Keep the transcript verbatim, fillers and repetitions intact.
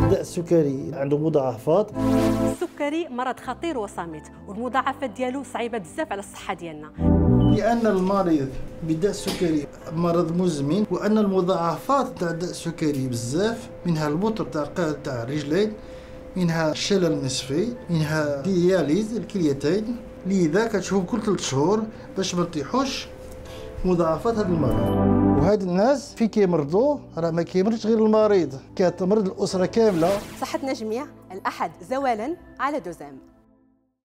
الداء السكري عنده مضاعفات. السكري مرض خطير وصامت، والمضاعفات ديالو صعيبه بزاف على الصحه ديالنا. لأن المريض بالداء السكري مرض مزمن، وأن المضاعفات تاع الداء السكري بزاف، منها البطر تاع تاع الرجلين، منها الشلل النصفي، منها دياليز الكليتين. لذا كتشوفهم كل ثلاث شهور باش ما نطيحوش مضاعفات هذا المرض. وهاد الناس في كيمرضوا راه ما كيمرضش غير المريض، كتمرض الأسرة كاملة. صحتنا جميع الأحد زوالا على دوزام.